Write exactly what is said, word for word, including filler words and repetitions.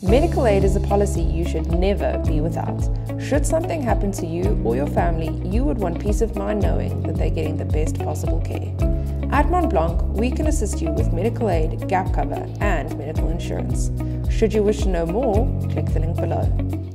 Medical aid is a policy you should never be without. Should something happen to you or your family, you would want peace of mind knowing that they're getting the best possible care. At Montblanc, we can assist you with medical aid, gap cover, and medical insurance. Should you wish to know more, click the link below.